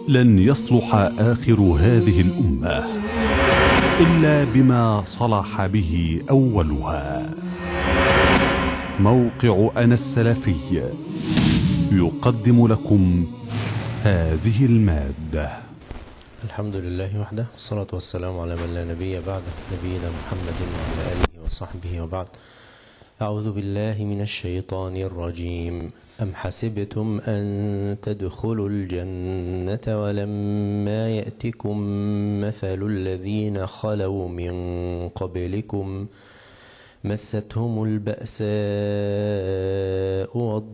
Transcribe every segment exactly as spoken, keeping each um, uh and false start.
لن يصلح آخر هذه الأمة إلا بما صلح به أولها. موقع أنا السلفي يقدم لكم هذه المادة. الحمد لله وحده، والصلاة والسلام على من لا نبي بعده، نبينا محمد وعلى آله وصحبه وبعد. أعوذ بالله من الشيطان الرجيم. أم حسبتم أن تدخلوا الجنة ولما يأتكم مثل الذين خلوا من قبلكم مستهم البأساء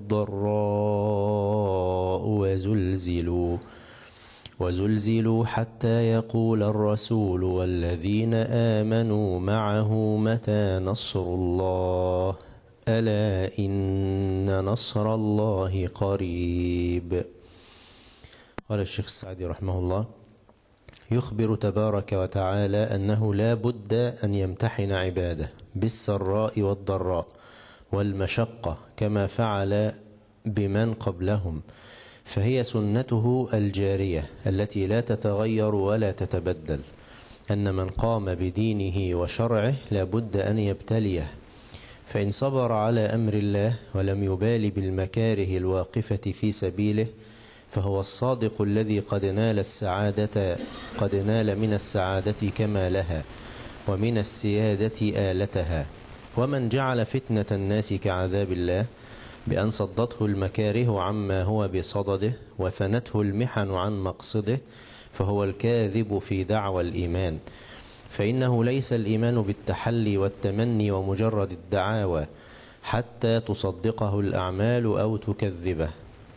والضراء وزلزلوا وزلزلوا حتى يقول الرسول والذين آمنوا معه متى نصر الله ألا إن نصر الله قريب. قال الشيخ السعدي رحمه الله: يخبر تبارك وتعالى أنه لا بد أن يمتحن عباده بالسراء والضراء والمشقة كما فعل بمن قبلهم، فهي سنته الجارية التي لا تتغير ولا تتبدل، أن من قام بدينه وشرعه لا بد أن يبتليه، فإن صبر على أمر الله ولم يبال بالمكاره الواقفة في سبيله فهو الصادق الذي قد نال السعادة قد نال من السعادة كما لها ومن السيادة آلتها. ومن جعل فتنة الناس كعذاب الله بأن صدته المكاره عما هو بصدده وثنته المحن عن مقصده فهو الكاذب في دعوى الإيمان، فإنه ليس الإيمان بالتحلي والتمني ومجرد الدعاوى حتى تصدقه الأعمال أو تكذبه،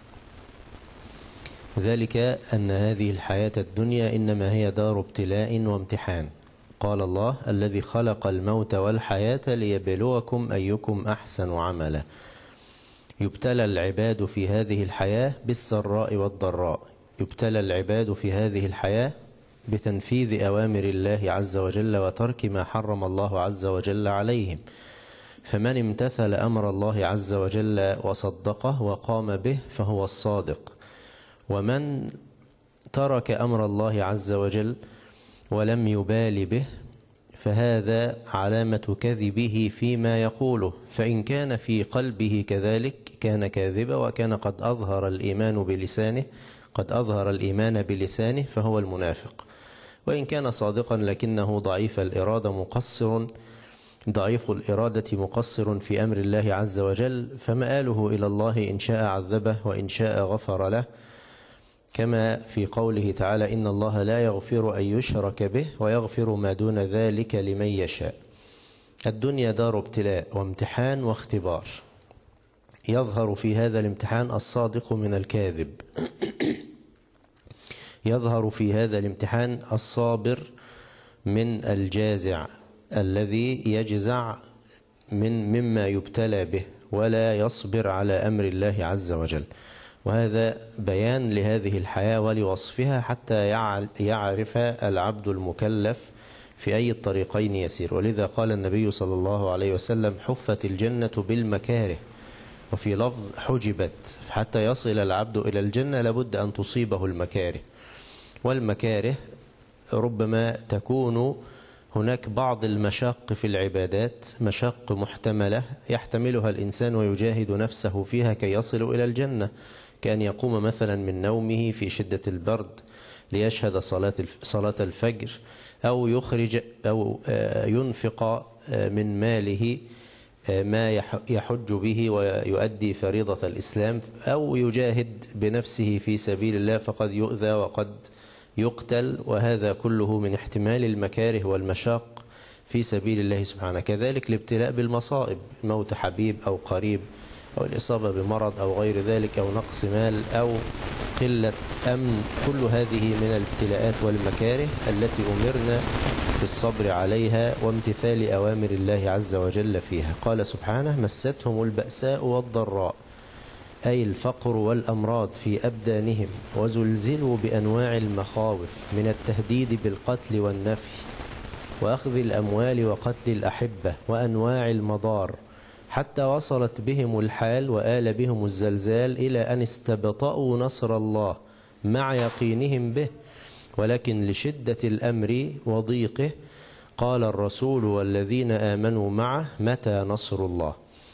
ذلك أن هذه الحياة الدنيا إنما هي دار ابتلاء وامتحان. قال الله: الذي خلق الموت والحياة ليبلوكم أيكم أحسن عملا. يبتلى العباد في هذه الحياة بالسراء والضراء، يبتلى العباد في هذه الحياة بتنفيذ أوامر الله عز وجل وترك ما حرم الله عز وجل عليهم، فمن امتثل أمر الله عز وجل وصدقه وقام به فهو الصادق، ومن ترك أمر الله عز وجل ولم يبال به فهذا علامة كذبه فيما يقوله، فإن كان في قلبه كذلك كان كاذبا وكان قد أظهر الإيمان بلسانه قد أظهر الإيمان بلسانه فهو المنافق، وإن كان صادقا لكنه ضعيف الإرادة مقصر ضعيف الإرادة مقصر في أمر الله عز وجل، فمآله إلى الله إن شاء عذبه وإن شاء غفر له، كما في قوله تعالى: إن الله لا يغفر أن يشرك به ويغفر ما دون ذلك لمن يشاء. الدنيا دار ابتلاء وامتحان واختبار، يظهر في هذا الامتحان الصادق من الكاذب، يظهر في هذا الامتحان الصابر من الجازع الذي يجزع من مما يبتلى به ولا يصبر على أمر الله عز وجل. وهذا بيان لهذه الحياة ولوصفها حتى يعرف العبد المكلف في أي الطريقين يسير. ولذا قال النبي صلى الله عليه وسلم: حفت الجنة بالمكاره، وفي لفظ حجبت، حتى يصل العبد إلى الجنة لابد أن تصيبه المكاره، والمكاره ربما تكون هناك بعض المشاق في العبادات، مشاق محتملة يحتملها الإنسان ويجاهد نفسه فيها كي يصل إلى الجنة، كأن يقوم مثلا من نومه في شدة البرد ليشهد صلاة صلاة الفجر، أو يخرج أو ينفق من ماله ما يحج به ويؤدي فريضة الإسلام، أو يجاهد بنفسه في سبيل الله فقد يؤذى وقد يقتل، وهذا كله من احتمال المكاره والمشاق في سبيل الله سبحانه. كذلك الابتلاء بالمصائب، موت حبيب أو قريب أو الإصابة بمرض أو غير ذلك أو نقص مال أو قلة أمن، كل هذه من الابتلاءات والمكاره التي أمرنا بالصبر عليها وامتثال أوامر الله عز وجل فيها. قال سبحانه: مستهم البأساء والضراء، أي الفقر والأمراض في أبدانهم، وزلزلوا بأنواع المخاوف من التهديد بالقتل والنفي وأخذ الأموال وقتل الأحبة وأنواع المضار، حتى وصلت بهم الحال وآل بهم الزلزال إلى أن استبطأوا نصر الله مع يقينهم به، ولكن لشدة الأمر وضيقه قال الرسول والذين آمنوا معه متى نصر الله.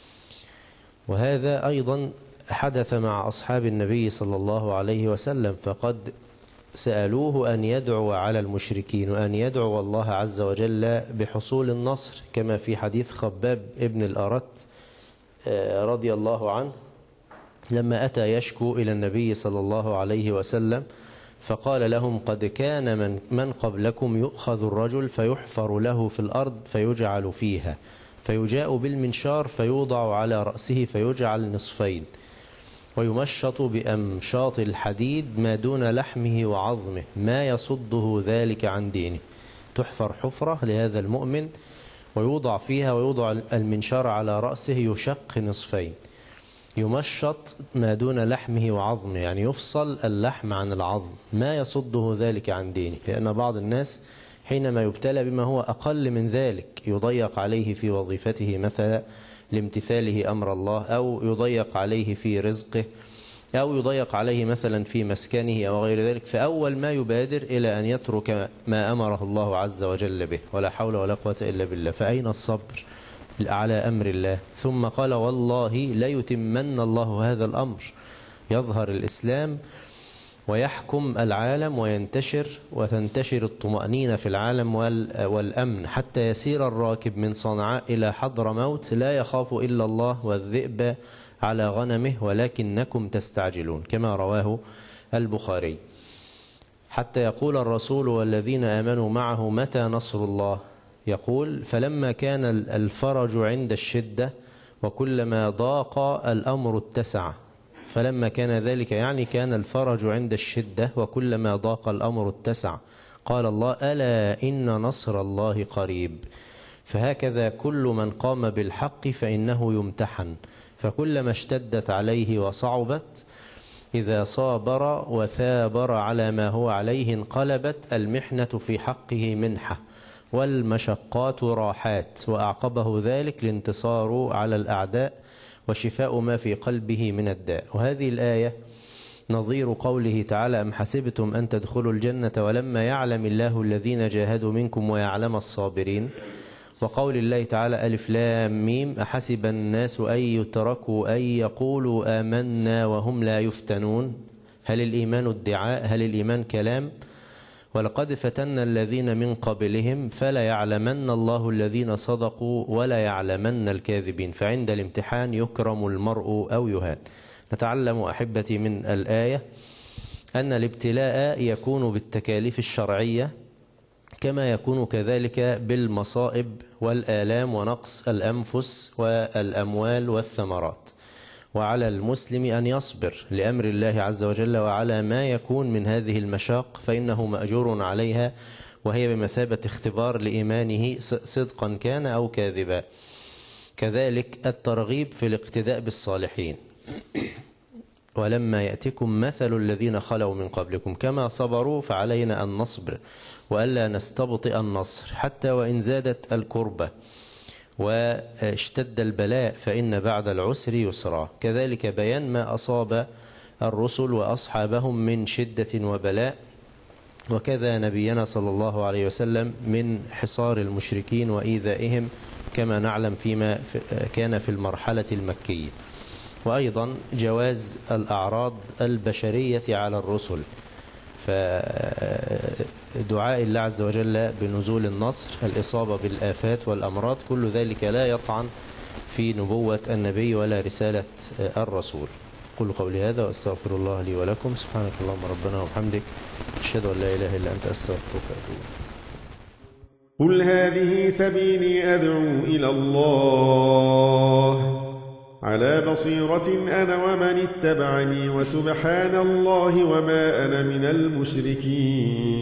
وهذا أيضا حدث مع أصحاب النبي صلى الله عليه وسلم، فقد سألوه أن يدعو على المشركين وأن يدعو الله عز وجل بحصول النصر، كما في حديث خباب ابن الأرت رضي الله عنه لما أتى يشكو إلى النبي صلى الله عليه وسلم فقال لهم قد كان من, من قبلكم يؤخذ الرجل فيحفر له في الأرض فيجعل فيها، فيجاء بالمنشار فيوضع على رأسه فيجعل نصفين، ويمشط بأمشاط الحديد ما دون لحمه وعظمه ما يصده ذلك عن دينه. تحفر حفرة لهذا المؤمن ويوضع فيها ويوضع المنشار على رأسه يشق نصفين، يمشط ما دون لحمه وعظمه، يعني يفصل اللحم عن العظم ما يصده ذلك عن دينه. لأن بعض الناس حينما يبتلى بما هو أقل من ذلك يضيق عليه في وظيفته مثلا لامتثاله أمر الله، أو يضيق عليه في رزقه، أو يضيق عليه مثلا في مسكنه أو غير ذلك، فأول ما يبادر إلى أن يترك ما أمره الله عز وجل به، ولا حول ولا قوة إلا بالله. فأين الصبر على أمر الله؟ ثم قال والله ليتمن الله هذا الأمر، يظهر الإسلام ويحكم العالم وينتشر وتنتشر الطمأنينة في العالم والأمن، حتى يسير الراكب من صنعاء إلى حضر موت لا يخاف إلا الله والذئب على غنمه ولكنكم تستعجلون، كما رواه البخاري. حتى يقول الرسول والذين آمنوا معه متى نصر الله؟ يقول فلما كان الفرج عند الشدة وكلما ضاق الأمر اتسع. فلما كان ذلك يعني كان الفرج عند الشدة وكلما ضاق الأمر اتسع. قال الله ألا إن نصر الله قريب. فهكذا كل من قام بالحق فإنه يمتحن، فكلما اشتدت عليه وصعبت إذا صابر وثابر على ما هو عليه انقلبت المحنة في حقه منحة والمشقات راحات، وأعقبه ذلك الانتصار على الأعداء وشفاء ما في قلبه من الداء. وهذه الآية نظير قوله تعالى أم حسبتم أن تدخلوا الجنة ولما يعلم الله الذين جاهدوا منكم ويعلم الصابرين. وقول الله تعالى ألف لام ميم أحسب الناس أن يتركوا أن يقولوا آمنا وهم لا يفتنون. هل الإيمان ادعاء؟ هل الإيمان كلام؟ ولقد فتنا الذين من قبلهم فلا يعلمن الله الذين صدقوا ولا يعلمن الكاذبين. فعند الامتحان يكرم المرء أو يهان. نتعلم أحبتي من الآية أن الابتلاء يكون بالتكاليف الشرعية كما يكون كذلك بالمصائب والآلام ونقص الأنفس والأموال والثمرات. وعلى المسلم أن يصبر لأمر الله عز وجل وعلى ما يكون من هذه المشاق فإنه مأجور عليها، وهي بمثابة اختبار لإيمانه صدقا كان أو كاذبا. كذلك الترغيب في الاقتداء بالصالحين ولما يأتكم مثل الذين خلوا من قبلكم كما صبروا فعلينا أن نصبر وألا نستبطئ النصر حتى وإن زادت الكربة واشتد البلاء فإن بعد العسر يسرا. كذلك بيان ما أصاب الرسل وأصحابهم من شدة وبلاء، وكذا نبينا صلى الله عليه وسلم من حصار المشركين وإيذائهم كما نعلم فيما كان في المرحلة المكية. وأيضا جواز الأعراض البشرية على الرسل، فدعاء الله عز وجل بنزول النصر، الإصابة بالآفات والأمراض، كل ذلك لا يطعن في نبوة النبي ولا رسالة الرسول. قل قولي هذا وأستغفر الله لي ولكم. سبحانك اللهم ربنا وبحمدك أشهد أن لا إله إلا أنت أستغفرك وأتوب إليك. قل هذه سبيلي أدعو إلى الله على بصيرة أنا ومن اتبعني وسبحان الله وما أنا من المشركين.